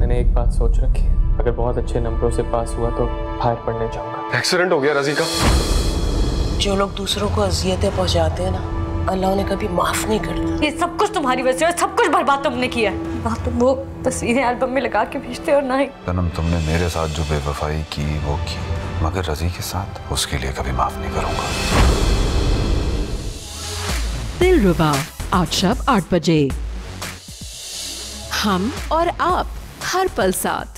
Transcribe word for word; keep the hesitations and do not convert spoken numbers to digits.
मैंने एक बात सोच रखी है, अगर बहुत अच्छे नंबरों से पास हुआ तो बाहर पढ़ने जाऊंगा। एक्सीडेंट हो गया रजी का। जो लोग दूसरों को अजियतें पहुंचाते हैं ना, अल्लाह उन्हें कभी माफ नहीं करता। ये सब कुछ तुम्हारी वजह से, सब कुछ बर्बाद तुमने किया है। ना तुम वो तस्वीरें एल्बम में लगा के भेजते और ना ही सनम तुमने मेरे साथ जो बेवफाई की वो की, मगर रजी के साथ उसके लिए कभी माफ नहीं करूंगा। दिलरुबा आज शाम आठ बजे। हम और आप हर पल साथ।